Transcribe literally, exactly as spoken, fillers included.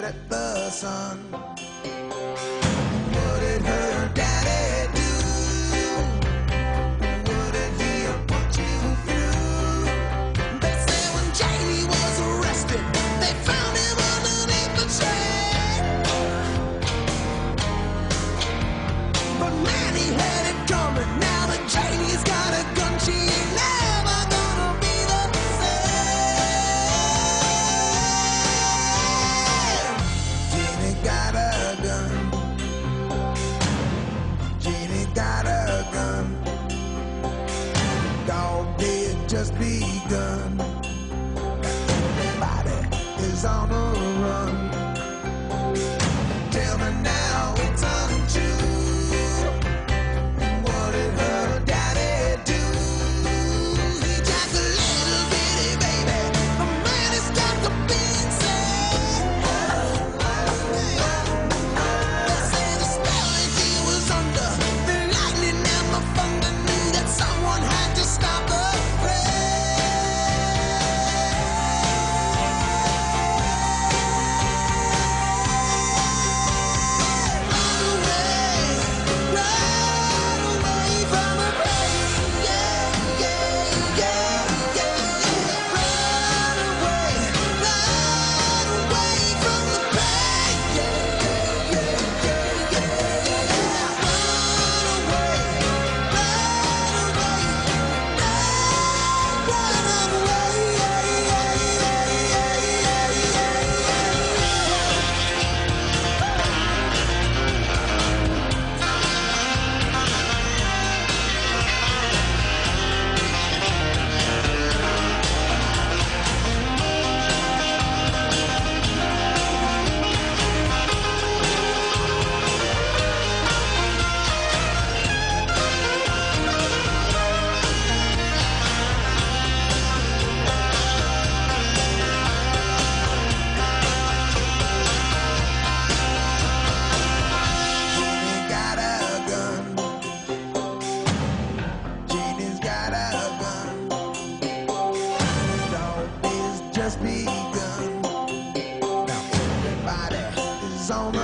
stared at the sun. What did her daddy do? What did he put you through? They say when Jamie was arrested, they found him underneath the tree. But man, he had it coming. Now that Jamie's got a gun, she ain't never gonna be the same. Jeannie got a gun. Jeannie got a gun. Dog days just begun. Everybody is on the run. Tell me now it's untrue. What did her daddy do? He jacked a little bitty baby. The man has got the being said. They say the spell that he was under, the lightning and the thunder knew that someone had to stop the just begun. Now everybody is on the